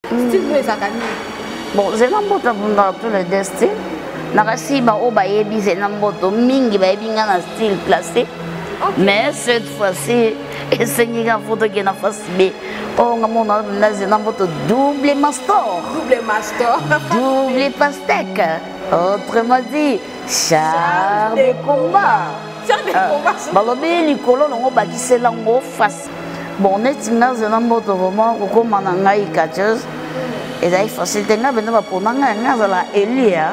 style nous les académies. Bon, c'est un mot dans tous les deux styles. Nakasi ba o ba yebi c'est un mot mingi ba yebi ngana style classique. Mais cette fois-ci, essayer une photo qui est en face B. Oh, on a un photo double master. Double master. Double pastèque. Autrement dit, char de combat. Char de combat. Balobé, Nicolo, on va dire c'est l'angle face. Bon, on est un photo vraiment, comme on a eu catcheuse. Et ça est facile. On a besoin de prendre un Elia.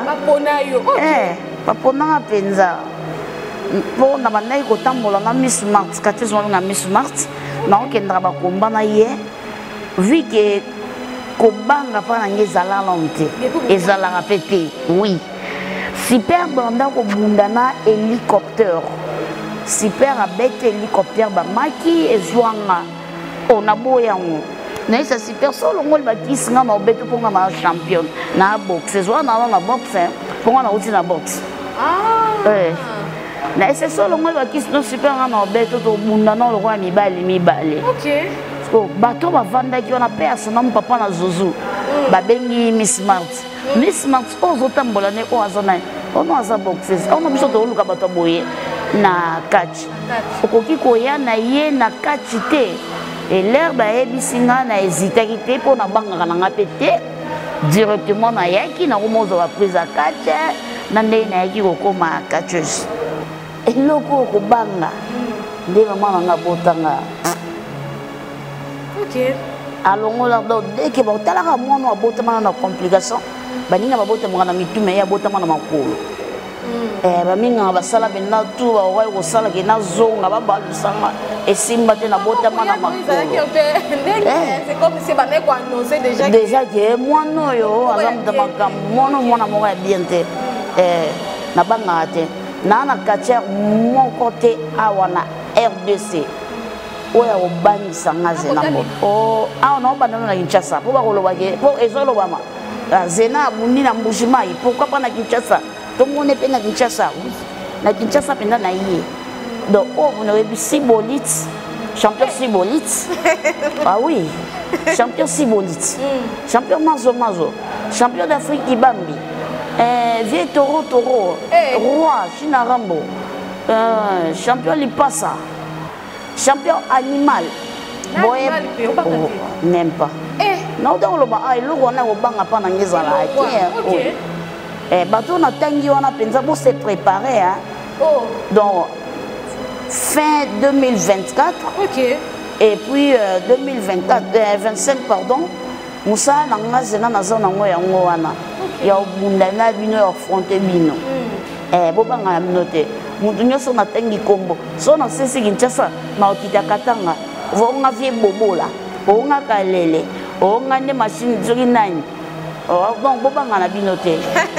Papa penza. Pour na bandai ko tambola na Miss Mart, catcheuse na Miss Mart. Na on kendra ba komba na ye. Vu que kobanga pa na ngezala lonte. Ezala répété. Oui. Super banda ko bundana hélicoptère. Super abete hélicoptère ba maki ezwanga. On a boyango. Na isa super solo ngol ba kisinga na obeto ponga na champion na boxe. Ezwa na boxe. Ponga na uti na boxe. Ah. Na ese solo ngol ba kisinga super na obeto to bundana lo kwa mibali. OK. So bato ba vanda ki ona pesa na papa na Zouzou. Ba bengi Miss Mart. Miss Mart ozo tambola ne ko azona. Ono aza boxes. Ono biso to luka bato boye na catch. Okoki ko ya na ye na catch te. Et l'herbe a ebisinga na hésité te pour na banga na ngapete directement na yaki na komozo ba prise à catch na ndé na yaki ko koma catcheuse. Et loko ko banga. Ndé maman na botanga. OK. Alongo la do dès que ba talaka mwana abotama na complication. Baninga babotama na mitume ya botama na makolo. Baminga basala bena tu ba wa ko sala ke na zonga ba balusanga esimba te na botama na makolo. C'est comme si ba neko annoncer déjà que moi no yo azam de makambo mona mo bien te na banga te na katia mon côté awana RDC oya obangisa ngaze na mo o awana obandana na Kinshasa po ba ko loba ke po ezolo bama zena bundi na mbujimai pourquoi pas na Kinshasa. Tout le monde est na Kinshasa. Na Kinshasa pendant na yé. Donc oh on aurait vu Sibolite, champion Sibolite. Ah oui. Champion Sibolite. Champion Mazo. Champion d'Afrique Ibambi. Vieux Toro. Roi China Rambo. Champion Lipassa. Champion Animal. Boy, même pas. Non donc le ba ai lo on a au banga pa na ngezala. OK. Bateau na tangi on a penza pour se préparer hein. Donc fin 2024. OK. Et puis 25 pardon. Moussa na ngazena na zona ngo ya ngo wana. Ya obundana bino ya affronter bino. Bobanga ya note. Mutu nyoso na tangi kombo. So na sisi Kinshasa na okita katanga. Vonga vie bobola. Onga kalele. Onga ne machine zoki nani. Donc bobanga na binote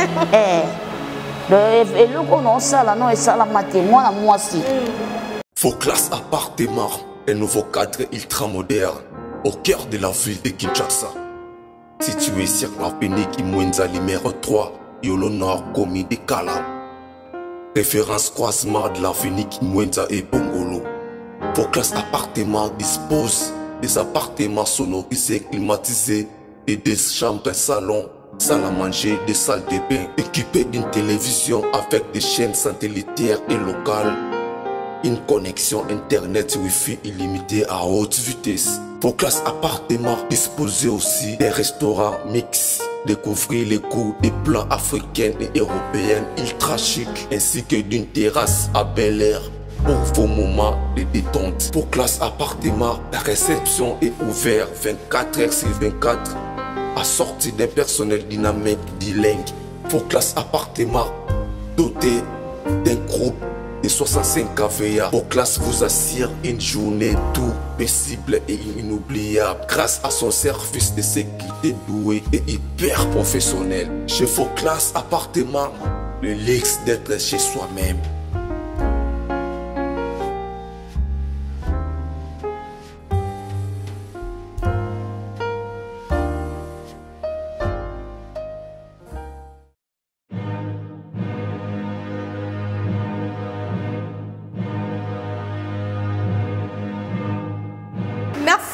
et le qu'on ça là non et ça la maté moi si Faux classe appartement, un nouveau cadre ultra moderne au cœur de la ville de Kinshasa, situé sur l'avenue Kimwenza numéro 3 Yolo Nord Komi de Kala, référence croisement de l'avenue Kimwenza et Bongolo. Faux classe appartement dispose des appartements sonorisés climatisés et des chambres, salons, salles à manger, des salles de bain, équipées d'une télévision avec des chaînes satellitaires et locales, une connexion internet Wi-Fi illimitée à haute vitesse. Vos classes appartements disposent aussi des restaurants mix. Découvrez les goûts des plats africains et européens ultra chic, ainsi que d'une terrasse à Bel Air. Pour vos moments de détente, pour classe appartement, la réception est ouverte 24h sur 24, assortie d'un personnel dynamique bilingue. Pour classe appartement, doté d'un groupe de 65 KVA. Pour classe vous assure une journée tout paisible et inoubliable grâce à son service de sécurité doué et hyper professionnel. Chez vos classes appartement, le luxe d'être chez soi-même.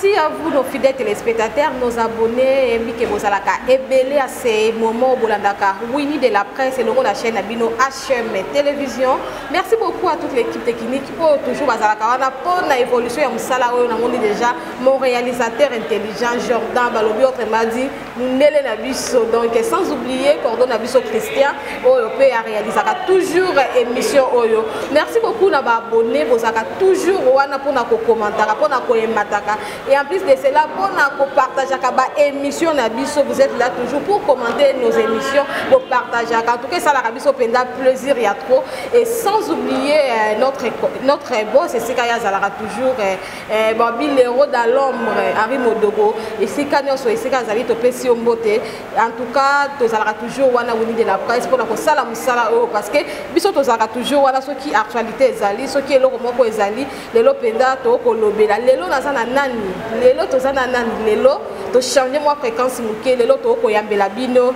Merci à vous, nos fidèles téléspectateurs, nos abonnés, Mike Bozalaka, et belé à ces moments, Bolandaka, Winnie de la presse et le de la chaîne Abino HM Télévision. Merci beaucoup à toute l'équipe technique qui toujours Bazalaka. On a pour l'évolution, on a déjà mon réalisateur intelligent, Jordan Balobi, autrement dit, Nélé Nabiso. Donc, sans oublier, Cordon Nabiso Christian, Oyo a réalisé toujours émission Oyo. Merci beaucoup, nos abonnés, Bozalaka, toujours, on a pour nos commentaires, pour nos mataka. Et en plus de cela, pour nous partager l'émission Nabiso, vous êtes là toujours pour commenter nos émissions, pour partager. En tout cas, ça la Nabiso Penda plaisir, il y a trop. Et sans oublier notre boss, c'est Sikaya Zalara toujours, Babi l'héros dans l'ombre, Henri Modogo, et Sikanya so Sikaya Zali Topesi Ombote. En tout cas, tu Zalara toujours wana Winnie de la presse pour la sala musala parce que biso tu Zalara toujours wana ce qui actualité Zali, ce qui est le moko Zali, le Penda to kolobela. Lelo nazana nani lelo tozana nani lelo to changer moi fréquence muke lelo to koyambela bino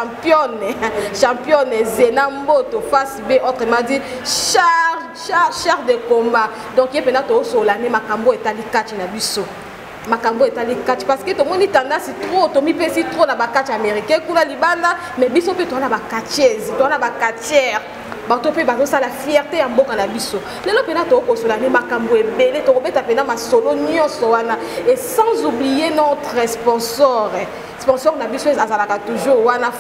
championne Zenambo to face B autrement dit char de combat donc y pena to solane makambo etali catch na biso makambo etali catch parce que to moni tendance trop to mi pesi trop na ba catch américain kula libanda mais biso pe to na ba catcheuse to na ba catcheur Batope bazosa la fierté ya mboka na biso. Lelo pena to kosola ni makambo ebele to kobeta pena masolo nyonso wana et sans oublier notre sponsor. Sponsor na biso azalaka toujours wana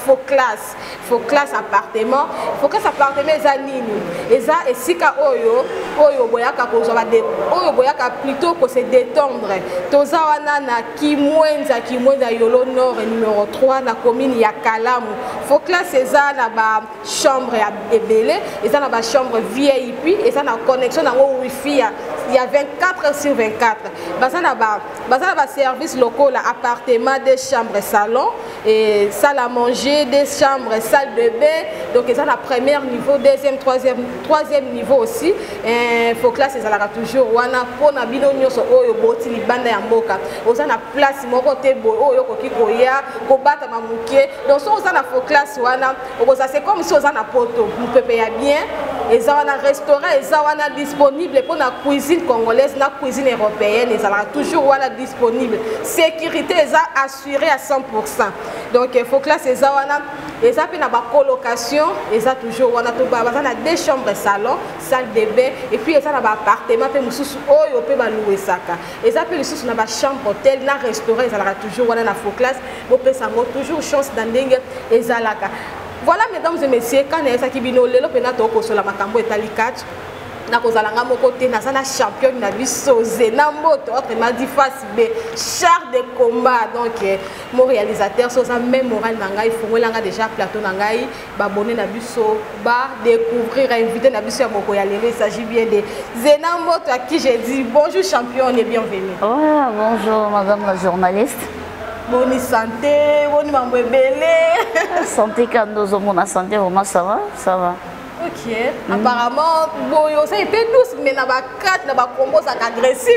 Foclas appartement. Foclas appartement eza nini? Eza esika oyo boyaka kozwa de oyo boyaka plutôt ko se détendre. Toza wana na Kimwenza Yolo Nord numéro 3 na commune ya Kalamu. Foclas eza na ba chambre ya ebele. Et ça, dans la chambre VIP, et ça, dans la connexion dans le Wi-Fi, il y a 24/24. Ça, dans le service local, appartement, des chambres, salon, et salle à manger, des chambres, salle de bain. Donc, ça, dans le premier niveau, deuxième, troisième niveau aussi. Il faut que là, c'est toujours, on a pour la binôme, on boti li banda ya mboka. On a place, mon côté, on a koki koya, ko bata mamuke. Donc, ça, on a faut classe, c'est comme si on a poto, on peut payer bien. Et ça, on a restaurant, et ça, on a disponible pour la cuisine congolaise, la cuisine européenne, et ça, on a toujours on a disponible. Sécurité, ça assurée à 100%. Donc, il faut que là, c'est ça, on a, et ça, on a la colocation, et ça, toujours, on a des chambres, salon, salle de bain, et puis, ça, on a un appartement, puis, on peut louer ça. Et ça, puis, on a une chambre, hôtel, un restaurant, et ça, on a toujours, on a la faux classe, on peut toujours chance d'anding, et ça, là. Voilà, mesdames et messieurs, quand on a bino lelo pena to ko sola makambo etali catch na kozalanga moko te na sana champion na biso Zenambo to autrement dit face B char de combat. Donc mon réalisateur so ça même moral nanga il faut langa déjà plateau nanga ba abonné na biso ba découvrir invité na biso ya moko ya lelo. Il s'agit bien de Zenambo à qui j'ai dit bonjour champion et bienvenue. Ouais, bonjour madame la journaliste. Bonne santé, bonne mambo belé. Santé quand mon santé vraiment ça va. Ok. Apparemment, boyo ça est douce mais na ba 4 na ba combo ça agressif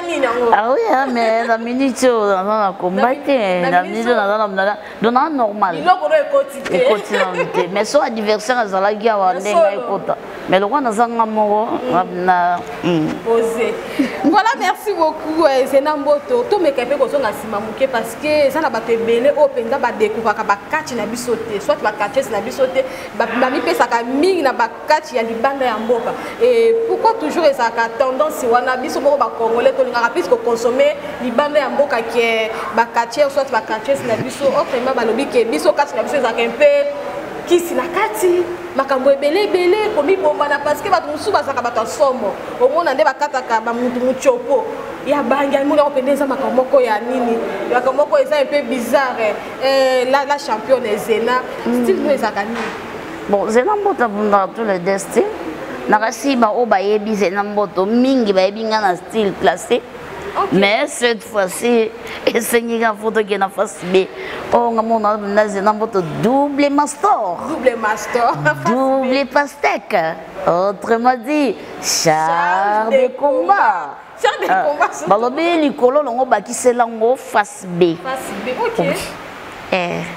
ah oui hein, mais la minute dans combattre la minute dans normal. Il est quotidien. Mais son adversaire azala gia wa ndenga ekota. Mais le roi nazanga moro na posé. Voilà, merci beaucoup Zenambo to me kepe ko zonga sima muke parce que ça na ba te belé o penza ba découvrir ka ba 4 na bisoté soit ba 4 na bisoté ba mi pesa ka mingi na ba 4 ya libanda ya mboka. Et pourquoi toujours ça ka tendance wana biso moko ba congolais to linga plus ko consommer libanda ya mboka qui ba 4 soit ba 4 na biso autrement ba lobi ke biso 4 na biso ça un peu kisi na kati makambo ebele komi bombana parce que bato musu basaka bato somo omona nde bakataka ba mutu muchopo ya banga mona opendeza makambo moko ya nini makambo moko eza un peu bizarre la championne Zena style nous ezaka nini. Bon, Zenambo tabunda tous les destins nakasi ba o ba yebi Zenambo to mingi ba yebi nga na style classé. Okay. Mais cette fois-ci, essayez la photo qui est en face B. Oh, on a double master. Double master. Double pastèque. Autrement dit, char de combat. Char de combat. Balobi likolo longo baki selango face B. Face B. OK.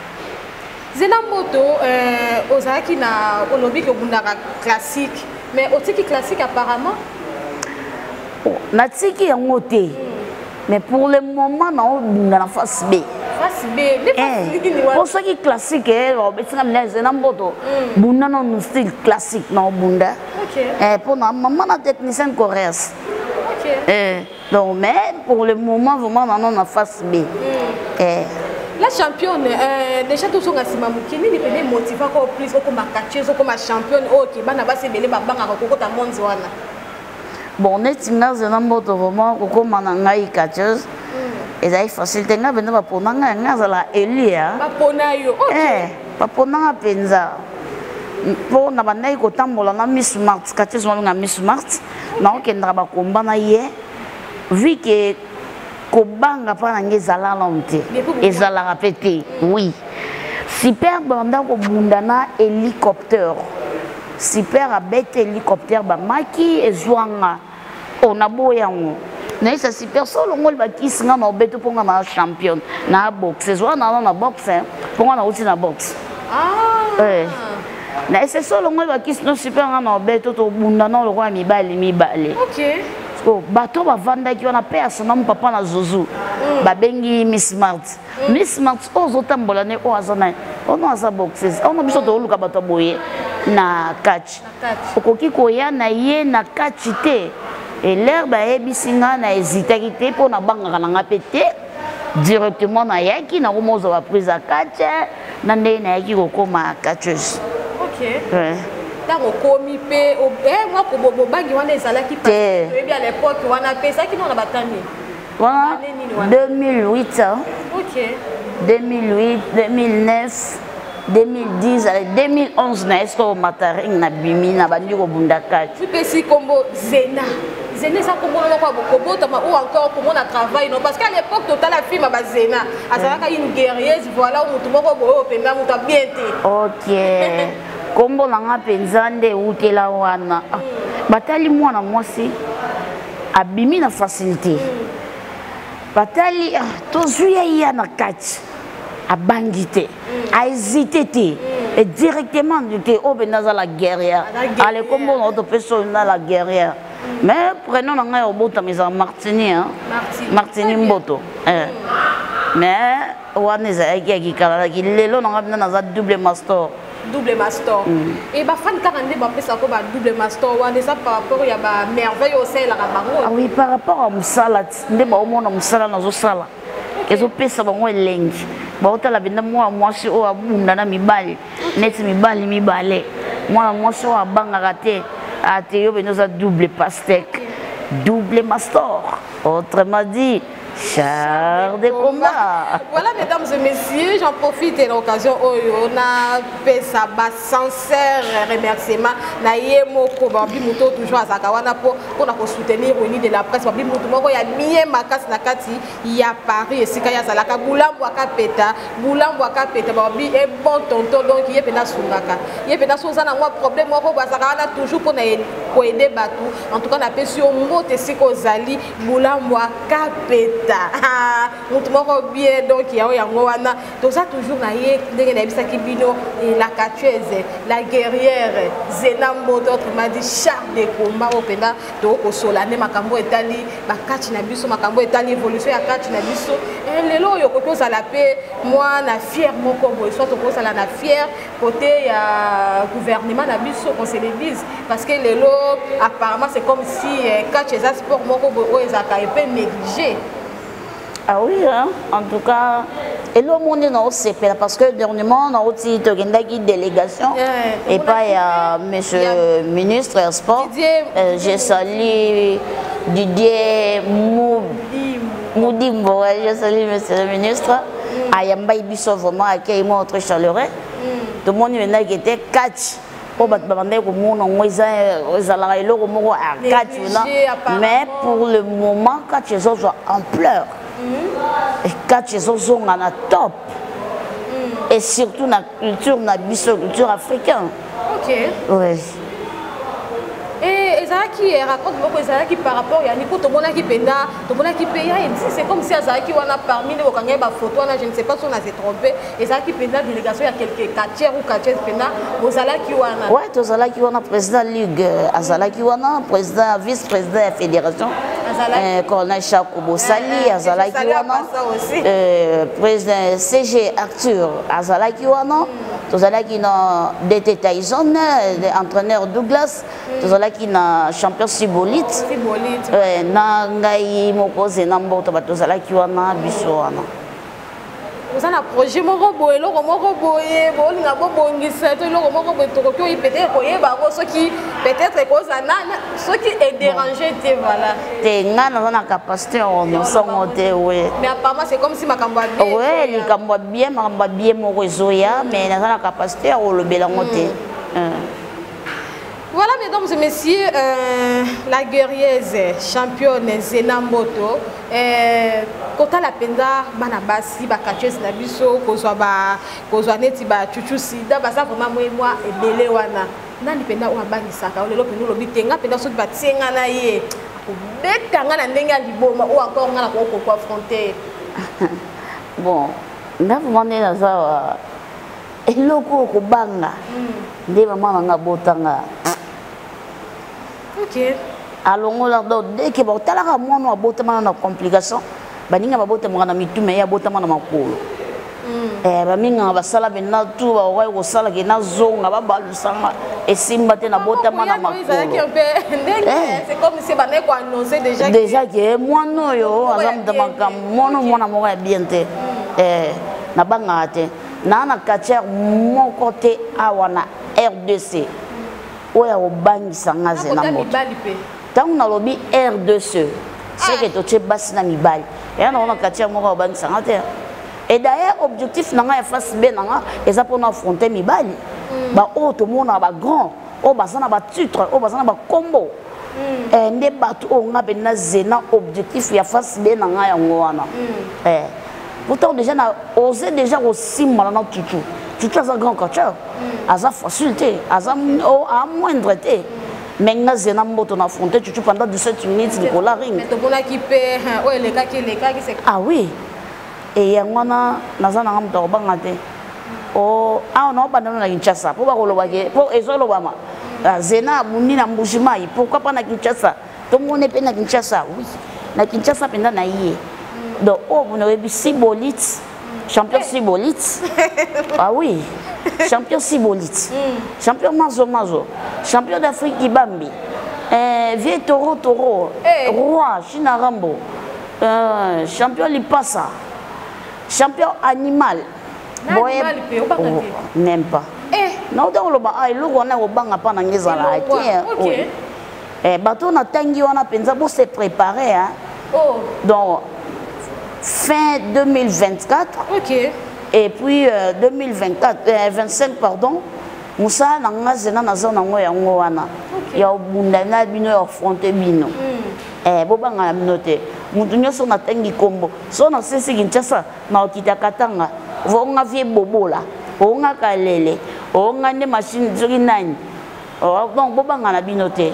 Zenambo ozaki na olobi ke bundaka classique. Mais otiki classique apparemment. Natiki yango te Mais pour le moment, on a la face B. Face B. Pour ceux qui classique, c'est un moto. Bunda non style classique, non Bunda. Pour la maman, la technicienne coréenne. Donc, mais pour le moment, vraiment, on a la face B. La championne, déjà tout ce que qui est motivé encore plus comme catcheuse, comme championne, qui va n'avoir ces belles babans à recouvrir ta monde. Bon, on est dans un moto vraiment comme on a catcheuse. Et ça est facile, tu as besoin de pour nous, la Elia. Pour nous, penza. Pour nous, on a eu autant de Miss Smart, catcheuse, on a Miss Smart. Non, qui n'a pas combat na hier. Vu que Kobanga pas na ngezala lonte. Ezala répété. Oui. Super banda ko bundana hélicoptère. Super abete hélicoptère ba maki ezwanga. On a boyango. Na isa super solo ngol ba kisinga na obeto ponga na champion na boxe. Ezwa na boxe, ponga na uti na boxe. Na isa solo ngol ba kisinga super na obeto to bundana lo kwa mibale. OK. Bato bavanda qui on a personne mon papa na Zouzou babengi Miss Smart Miss Smart ozotambola ne oazana ono asa boxes ono biso to luka bato boye na catch okoki koya na ye na catch te et l'air ba ebisinga na hésiter te pour na banga na pété directement na yaki na komozo ba prise à catch na ndé na yaki kokoma catcheuse. OK. Tango komi pe moi ko bobo bangi wana ezala ki parce que à l'époque wana pe ça qui non na batani voilà 2008 hein? OK 2008 2009 2010 2011 na esko mataring na bimi na bandi ko bundaka tu peux si combo Zena ça combo kwa bokobota ou encore comment on travaille non parce qu'à l'époque total la fille ma Zena azalaka une guerrieuse voilà mutu moko boyo penda mutu bien te. OK. Kombo nanga penzande utela wana batali mwana mwasi abimi na facilité batali tozuya ya na kati abangité a hésité te et directement te obenaza la guerrière allez kombo na to peso na la guerrière mais prenons nanga obota meza Martini hein Martini Mboto mais wana ezaki kala ki lelo nanga na double master. Et bah fan 42 bah ça comme double master ou ça par rapport ya ba merveille au sein la bango. Ah oui par rapport à musala ndé ba omona musala na zo sala. Ezo pesa bango elengi. Ba otala benda mwasi o abunda na mibali. Neti mibale. Mwasi o abanga raté. Ate yo beno za double pastèque. Double master. Autrement dit char de combat. Voilà, mesdames et messieurs, j'en profite de l'occasion où on a fait sa sincère remerciement. Naïe moko babi muto toujours à Zakawana pour soutenir au niveau de la presse. Babi muto moko ya miye makas nakati ya Paris et sikaya zalaka bulambo akapeta babi est bon tonton donc il est pena sungaka. Il est pena sungana moi problème moko bazakana toujours pour aider batou. En tout cas na pesi au mote siko zali bulambo akapeta. Mutu moko bien donc il y a yango wana donc ça toujours na ye ndenge na bisaki bino la catcheuse la guerrière Zena Mboto autrement dit char de combat openda donc au solane makambo etali ba catch na biso makambo etali évolution ya catch na biso et lelo yo ko za la paix moi na fier moko boy soit ko za la na fier côté ya gouvernement na biso qu'on se le dise parce que lelo apparemment c'est comme si catch za sport moko boy ezaka un peu négligé. Ah oui, hein? En tout cas, et le monde est CP parce que dernièrement, on a aussi une délégation et pas monsieur le ministre des Sports. J'ai salué Didier Moudimbo, j'ai salué monsieur le ministre. Ayamba Ibiso vraiment accueilli moi très chaleureux. Tout le monde qui était catch. Mais pour le moment, catch est en pleurs. Et catch est en top. Et surtout la culture africaine. Ok. Oui. Et ezalaki raconte moko ezalaki par rapport ya niko tomonaki penda tomonaki pe ya c'est comme si azalaki wana parmi les okanga ba photo wana je ne sais pas si on a s'est trompé ezalaki penda délégation ya quelques quartiers ou quartiers penda ozalaki wana ouais tozalaki wana président ligue azalaki wana président vice président ya fédération colonel Chakobo Sali azalaki wana président CG Arthur azalaki wana tozalaki na DT Tyson entraîneur Douglas tozalaki na champion Sibolite na ngai mokoze na mboto batozalaki wana biso wana vous avez un projet moko boye loko moko boye bolinga bobongisa to loko moko boye tokoki oyi peut-être koyeba ko soki peut-être kozana soki est dérangé te voilà te nga na capacité on songo te we mais apparemment c'est comme si makambo bien ouais likambo bien moko ezoya mais na capacité o lobela ngote Voilà, mesdames et messieurs, la guerrieuse championne Zena Mboto. Quand la penda, banabasi, bakatches na biso, kozwa neti ba chuchu sida, basa vraiment moi et belé wana. Nani penda ou abani saka, lelo penda lobi tenga penda soki ba tienga na ye. Betanga na ndenga liboma ou encore ngana ko affronter. Bon, na vraiment na za eloko ko banga. Nde mama nga botanga. Ok. Alongola do dès que botala moi no botama na complication baninga babotama na mitume ya botama na makolo baminga basala bena tu ba wa ko sala ke na zonga babalusanga esimba te na botama na makolo c'est comme si bané ko annoncer déjà que moi no yo azam de makam mono mona mo ya bien te na banga te na quartier mon côté awana RDC oya obangisa nga Zena Mboto tangu na lobi R2C c'est que to tshebasi na mibali ya na quartier moko obangisa nga te et d'ailleurs objectif na nga ya face B na nga eza pour affronter mibali ba o to mona ba grand o basana ba titre o basana ba combo nde batu o nga be na Zena objectif ya face B na nga yango wana pourtant déjà na osé déjà aussi mal na tutu tout ça grand catcheur aza facilité aza à moindre té mais nga Zena Mboto na affronté tu pendant 17 minutes de la ring mais to bona ki pe o le ka ki c'est ah oui et yangwana nazana ngam to banga té o a no bana na Kinshasa po ba ko loba ke po ezolo bama Zena mundi na Mbushimai pourquoi pas na Kinshasa to mone pe na Kinshasa oui na Kinshasa penda na yé donc oh vous n'avez pas Sibolite champion Sibolite ah oui champion Sibolite champion Mazo champion d'Afrique Ibambi vieux Toro roi China Rambo champion Lipasa champion animal même pas non donc le ba ai lo wana o banga pa na ngezala ok bato na tangi wana penza pour se préparer hein donc fin 2024 ok et puis 25 pardon Moussa nanga Zena na zona ngo yango wana ya bunda na bino ya affronter bino bobanga na minote mutu nyoso na tangi kombo so na sisi Kinshasa na okita katanga vonga vie bobola onga kalele onga ne machine zoki nani donc bobanga na binote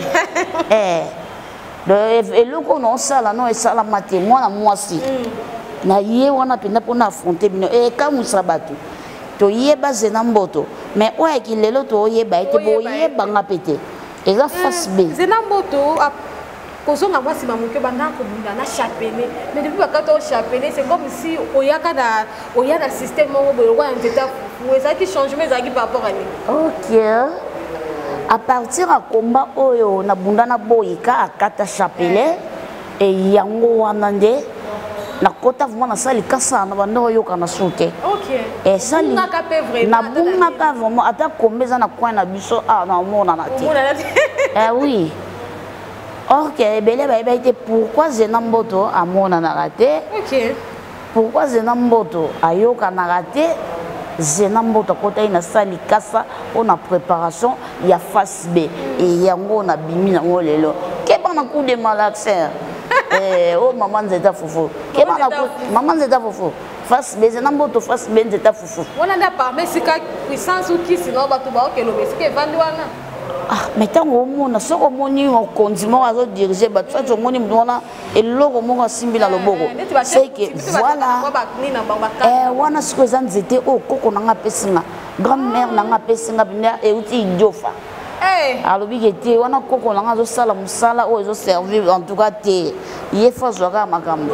eloko no sala no esala mate mwana mwasi na ye wana penda pona affronter bino kamusa bato to yeba Zena Mboto mais oya ki lelo to yeba ete bo yeba nga pete eza face B Zena Mboto kozonga mwasi mamuke banda ko bunda na chapene mais depuis bakato chapene c'est comme si oya na système mo bo wa nteta ou ça qui changement ezaki par rapport à lui ok à partir à combat oyo na bunda na boyika akata chapele et yango wana nde na kota vraiment na sali kasa na bando yoka na soute ok et sali na bunga ka vraiment ata kombeza na coin na biso na mona na te oui ok belé ba été pourquoi Zena Mboto a mona na raté ok pourquoi Zena Mboto ayoka na raté Zena Mboto kota ina sali kasa on a préparation ya face B et yango na bimi na ngolelo ke bana coup de malaxer oh maman Nzeta Fufu maman Nzeta Fufu face B Zena Mboto face B Nzeta Fufu on a parlé c'est ka puissance ou qui sinon ba to ba ke lo be c'est que vandi wana Ah, mais tant au monde, ce qu'on moni au condiment à diriger, bah ça, au moni m'dona et l'eau mon a simbi dans le bogo. C'est que voilà. Wana ce que ça nous était au coco n'anga pesinga, grand-mère n'anga pesinga bina et outil idiofa. Alors bi était wana coco n'anga zo sala musala ou zo servir en tout cas té, il faut jouer à makambo.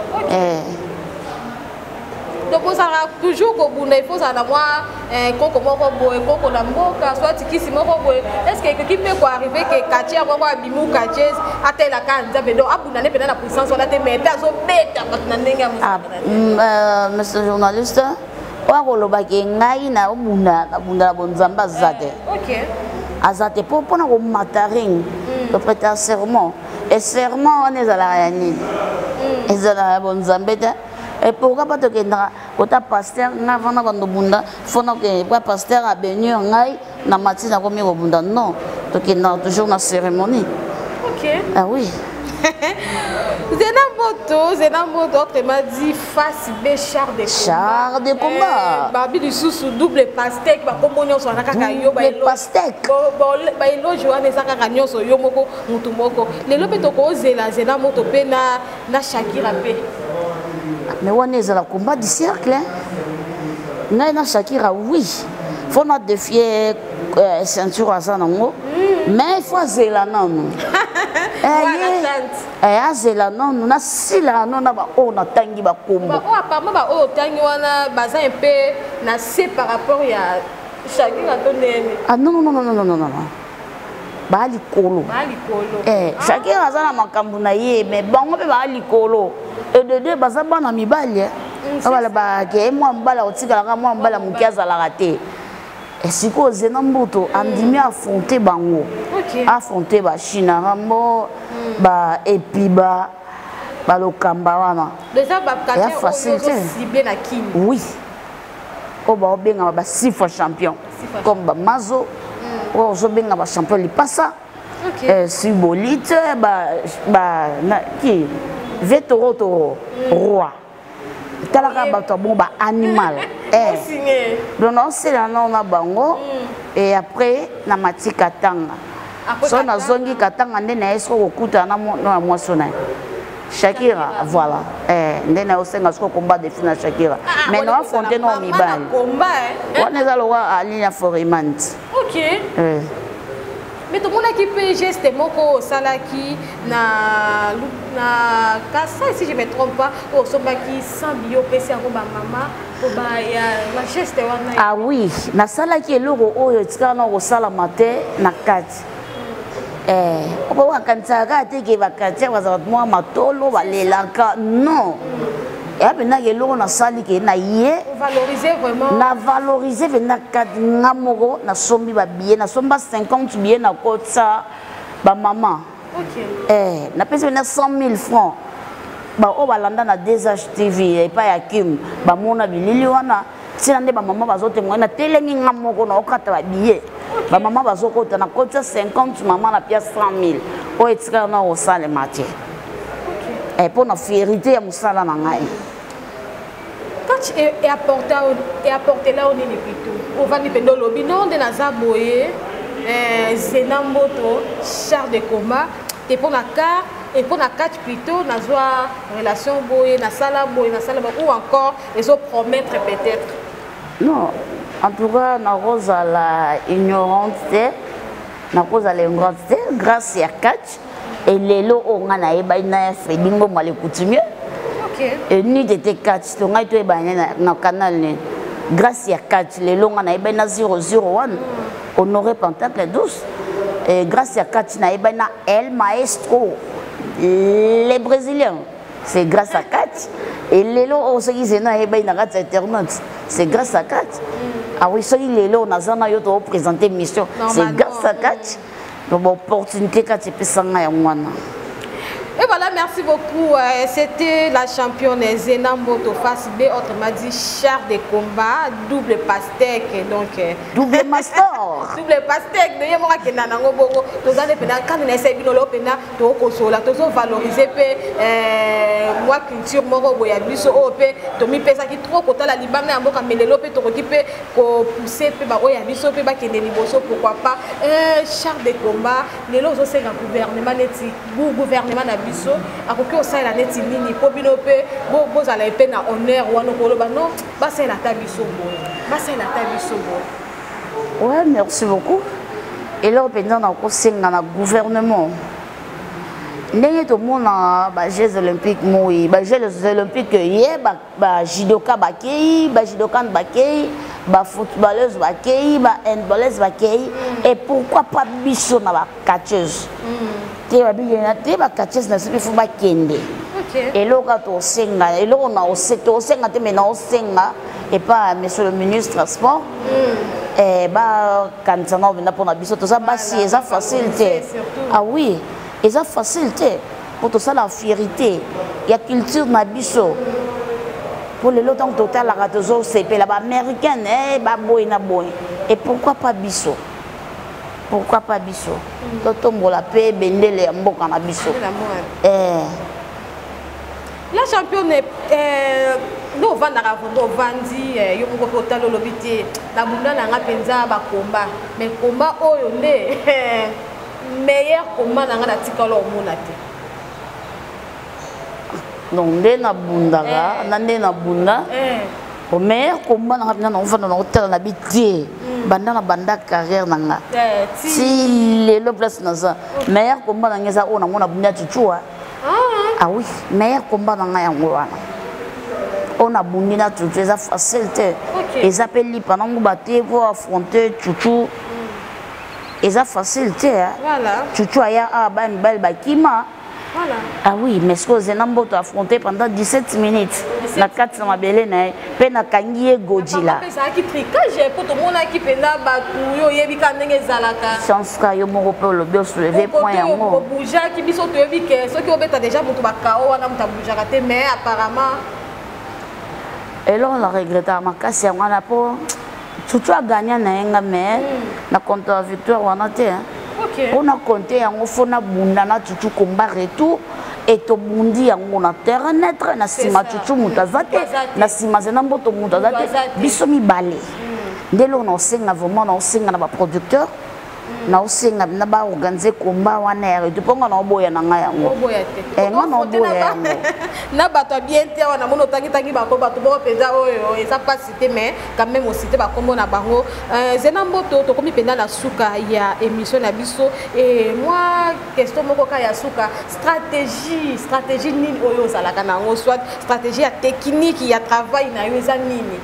Donc on sera toujours au bout, il faut savoir coco moko boy, coco na mboka, soit tikisi moko boy. Est-ce que quelqu'un peut arriver que Katia va bimou Katia a tel la canne, donc abuna ne peut la puissance on a te mettre à zo bête à monsieur journaliste, on va le baguer ngai na bunda bonzamba zate. OK. Azate pour na ko mataring, le prêter serment. Et serment on est à la réunion. Et à la bonzambeta. Et pourquoi pas te kenda kota pasteur na vana bando bunda fona ke pas pasteur a béni ngai na matina komi ko bunda non to kenda toujours na cérémonie. OK. Ah oui. Zena moto autrement dit face B char de combat. Babi du sous double pastèque ba komonyo so na kaka yo ba elo pastèque. Ba elo joane sa kaka nyoso yo moko mutu moko. Lelo pe to ko zena moto pe na Shakira pe. Mais on est à la combat du cercle. Naina Shakira, oui. Il faut not défier ceinture à ça, non? Mais il faut zélanon. Eh, zélanon, on a si la non, on a tangi ba combo. Oh, apparemment, tangi wana baza un peu na c'est par rapport à Shakira tonne. Ah non. Ba likolo. Shakira za na makambu na ye, mais bango pe ba likolo. Et de deux baza bana mibali. Abala ba ke moi mbala otika la moi mbala mukiaza la raté. Et siko zena mbuto andimi affronter bango. Affronter ba China rambo ba epiba ba lokamba wana. Déjà ba facilité ciblé na King. Oui. O ba obenga ba 6 fois champion. Comme ba Mazo. O zo benga ba champion li passa. Si bolite ba na ki Vetoro roi. Talaka bato bomba animal. Donc on sait là on a bango et après na mati katanga. So na zongi katanga ndena esko okuta na moisona. Shakira voilà. Ndena osenga sko combat de fina Shakira. Mais non affronter non mibali. On est allé à Alina Forimant. OK. Mais tout le monde qui peut geste moko salaki na kasa si je me trompe pas au sombaki sans bio pesi en maman pour ba ya la geste wana. Ah oui, na salaki eloko oyo tika na ko sala matin na kati. Obo wakantaka te ke bakati wa moi matolo balelaka non. Et après na eloko na sali ke na ye valoriser vraiment na valoriser na kati ngamoko na sombi ba billet na somba 50 billets na kotsa ba maman. OK. Na pesa na 100 000 francs. Ba o balanda na DSHTV et pas ya Kim ba mona bilili wana tina nde ba maman bazote mwana telemi ngamoko na okata ba billet. Ba maman bazokota na kotsa 50 maman na pièce 100 000. O etika na o sale matière. Et pour notre fierté à Moussala Nangaï. Quand et apporter là on est plutôt. On va dire que lobby non de Nazaboye, Zenamboto, char de combat, et pour la carte et pour la carte plutôt na joie relation boye na sala ou encore les autres promettre peut-être. Non, en tout cas na rose à la ignorance, na rose à l'ignorance grâce à catch. Et les lots on a na fait dingo mal coutumier. OK. Et ni de te catch to ngai to na canal ne. Grâce à catch les lots on a na 001 honoré Pentacle 12. Et grâce à catch na na El Maestro les Brésiliens. C'est grâce à catch et les lots on se dit na na grâce internet. C'est grâce à catch. Ah oui, ça les lots na zana yo to présenter mission. C'est grâce à catch. Donc, l'opportunité quand tu peux s'en aller à moi. Et voilà, merci beaucoup. C'était la championne Zena Mboto face B, autrement dit char de combat, double pastèque. Donc, double master. Double pastèque. De moi qui n'a pas beaucoup. Tous les pénal quand on essaie de l'opéra, tu as consola, tu as valorisé moi culture moro boya biso op, tu mis pesa qui trop côté la Liban na mboka melelo pe to okipe ko pousser pe ba oya biso pe ba kende liboso pourquoi pas char de combat les lozo c'est un gouvernement neti gouvernement na biso akoki osala neti nini po bino pe bo za la pe na honneur wana ko loba non ba c'est la tabiso bo ba c'est la tabiso bo. Ouais, merci beaucoup. Et là pendant na ko senga na gouvernement ndenge to mona ba Jeux olympiques moi ba Jeux olympiques ye ba judoka bakei ba judokan bakei ba footballeuse bakei ba handballeuse bakei et pourquoi pas biso na ba catcheuse te ba biyena te ba catcheuse na sibi fu ba kende et là ka to senga et là on a to senga te mena o senga et pas monsieur le ministre transport et ba kansana vena pour na biso to ça ba si eza facilité ah oui. Et ça facilité pour tout ça la fierté. Il y a culture nabiso. Pour les lots total la ratozo c'est la américaine ba boy na boy. Et pourquoi pas biso? Pourquoi pas biso? Totombo la paix bendele mboka na biso. La championne no vanda ravondo vandi yo moko kotalo lobité na bunda na nga penza ba combat mais combat oyo nde meilleur combat na nga tikalo mona te donc nde na bundaka nande na bunda au meilleur combat na nga na ofana na hotel na bitie banda na banda carrière na nga si le place na ça meilleur combat na nga za ona mona bunda tuchua ah oui meilleur combat na nga yango wana on a bundi na tuchua za facilité et ça peut li pendant ngo baté pour affronter tuchou. Et ça facilité. Voilà. Tu as un bel bakima. Voilà. Ah oui, mais ce que j'ai affronté pendant 17 minutes. Na 4 na belé na pe na kangié Godzilla. Ça qui tricage pour tout le monde qui penda batu yo yebi kanenge zalaka. Chance ka yo mo pe le bio soulever point yango. Bouja qui biso to yebi que ceux qui obeta déjà mutu bakao wana muta bouja raté mais apparemment et là on a regretté ma casse yango na po tu as gagné na enga mais na compte la victoire wana te. OK. On a compté yango fona bunda na tutu combat retour et to bundi yango na terre net na sima tutu mutazate na sima zena mboto mutazate biso mi balé. Ndelo na osenga vraiment na osenga na ba producteur na osenga na ba organiser combat wana et ponga na oboya na nga yango. Oboya te. Nga na oboya na bato bien te wana mono tangi ba ko bato bo peza oyo eza pas cité mais quand même aussi te ba kombo na bango Zena Mboto to komi penda na suka ya émission na biso et moi question moko ka ya suka stratégie nini oyo sala kana ngo soit stratégie ya technique ya travail na yo eza nini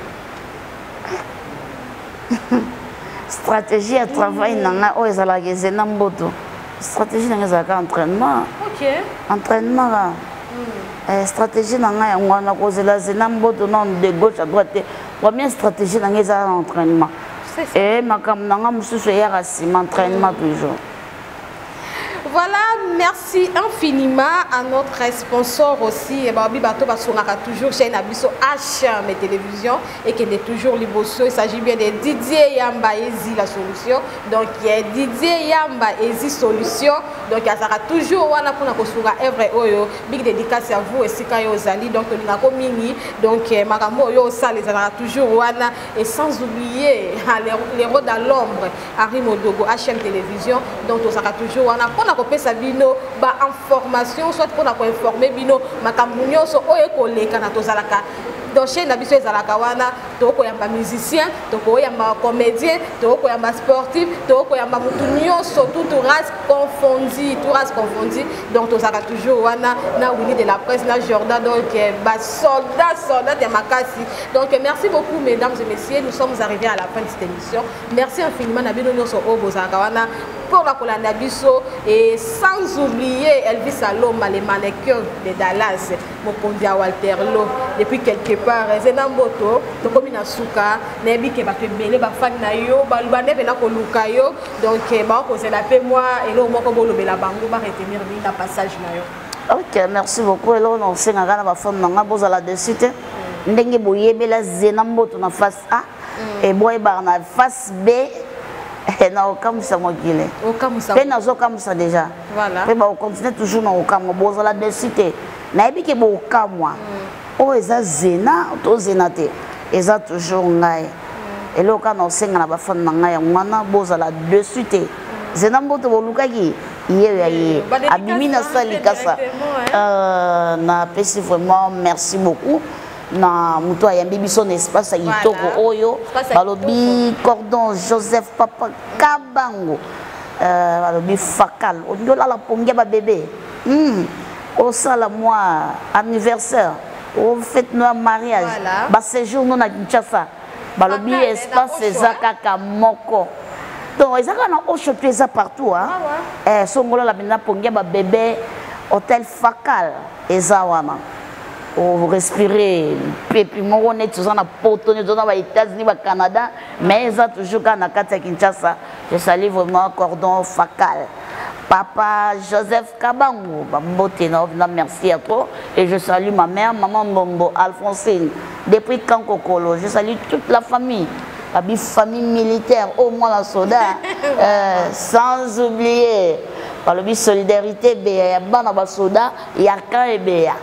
stratégie à travail nanga o ezala Zena Mboto stratégie nanga ezala entraînement. OK. Entraînement stratégie nanga yango na kozela Zena Mboto non de gauche à droite première stratégie nanga ezala entraînement et makambo nanga mususu ya rasima entraînement toujours. Voilà, merci infiniment à notre sponsor aussi. Babi Bato Basongaka toujours chez Nabiso HM Télévision et qui est toujours liboso. Il s'agit bien de Didier Yamba Ezi la solution. Donc il y a Didier Yamba Ezi solution. Donc il y a toujours wana pour na kosunga œuvre oyo. Big dédicace à vous et Sika Yozali. Donc on a commis donc makambo yo ça les a toujours wana et sans oublier les rôles dans l'ombre Harry Modogo HM Télévision. Donc on sera toujours wana pour na kopesa bino ba information soit pour na ko informer bino makambo nyonso oyo koleka na tozalaka donc chez na biso ezalaka wana toko yamba musicien toko yamba comédien toko yamba sportif toko yamba mutu nyonso toute race confondue donc tozalaka toujours wana na Winnie de la presse na Jordan donc ba soldat ya makasi donc merci beaucoup mesdames et messieurs nous sommes arrivés à la fin de cette émission merci infiniment na bino nyonso o bozalaka wana pour la kolanda biso et sans oublier Elvis Aloma les mannequins de Dallas mokonzi ya Walter Lo depuis quelque part Zena Mboto to komi na suka na bi ke ba te belé ba fan na yo ba lubane pe na ko luka yo donc ba ko zela pe moi et lo moko bo lobela bango ba retenir bi na passage na yo Ok, merci beaucoup. Et là, on sait que la femme n'a pas la dessus. Ndenge boyebe la zenamboto na face A et boy bar na face B et na okamusa mokile. Okamusa. Pe nazo kamusa déjà. Voilà. Pe ba on continue toujours na okamu boza la dessus. Na yebi ke bo okamwa. O eza zena to zenate. Eza toujours ngai. Et là quand on sait que la femme na ngai ngwana boza la dessus. Zenamboto bolukaki. Abimi na sali kasa na pesi vraiment merci beaucoup na muto ayambi biso na espace itoko oyo balobi cordon Joseph Papa Kabango balobi fakal ondola la pongia ba bébé au sala moi anniversaire au fête no mariage ba séjour no na Kinshasa balobi espace ezaka moko. Donc, ils ont un partout. Ils sont pour bébé, hôtel Fakal. Ils ont respiré. Puis, on est tous en aux États-Unis, au Canada. Mais ils ont toujours à Kinshasa. Je salue vraiment Cordon Fakal. Papa Joseph Kabango, merci à toi. Et je salue ma mère, maman Bombo, Alphonsine. Depuis Kankokolo, je salue toute la famille. La famille militaire, au moins la soda, sans oublier par le solidarité, il y a soda, il y a quand et béa.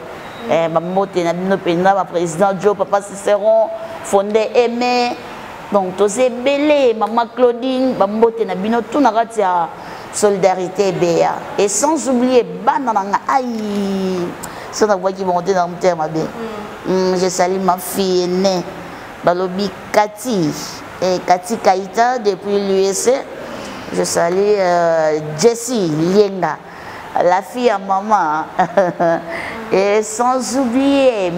Le président Joe, papa Cicéron, fondé Aimé, donc tous ces belés, maman Claudine, tout n'a solidarité béa. Et sans oublier, aïe, c'est la voix qui monte dans le terme. Je salue ma fille aînée. Balobi Cathy et Cathy Kaita depuis l'USA. Je salue Jessie Lienga, la fille à maman. Et sans oublier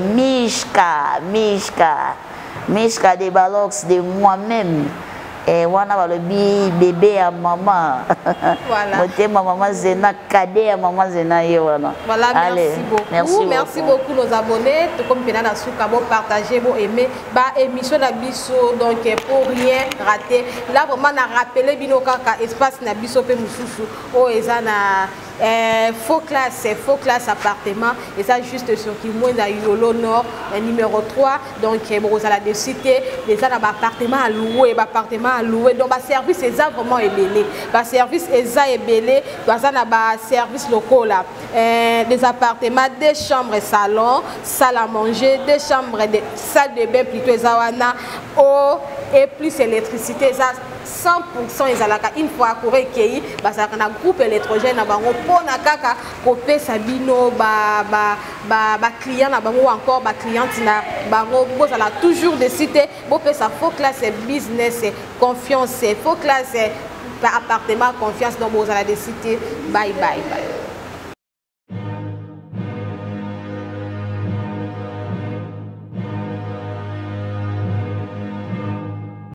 Mishka des Balox de moi-même. Et wana balobi bébé à maman. Voilà. Moté ma maman Zena, cadet à maman Zena yewana. Voilà, merci beaucoup nos abonnés. Tout comme Pena na souka bon partager, bon aimer, bah émission na biso donc pour rien rater. Là vraiment na rappeler bino kaka espace na biso pe mususu. Oh ezana faux classe appartement et ça juste sur Kimwenda Yolo Nord numéro 3 donc bon à la cité déjà dans appartement à louer donc ba service est vraiment ébélé ba service est ébélé dans un service locaux là des appartements, des chambres et salons, salle à manger, des chambres et des salles de bain plutôt zawana eau et plus électricité ça 100% ezalaka une fois courir qui bazaka na groupe électrogène na bango pona kaka kopé sabino ba client na bango encore ba cliente na bango bozala toujours de cité bo pe sa faux classe business confiance faux classe appartement confiance donc bozala de cité bye bye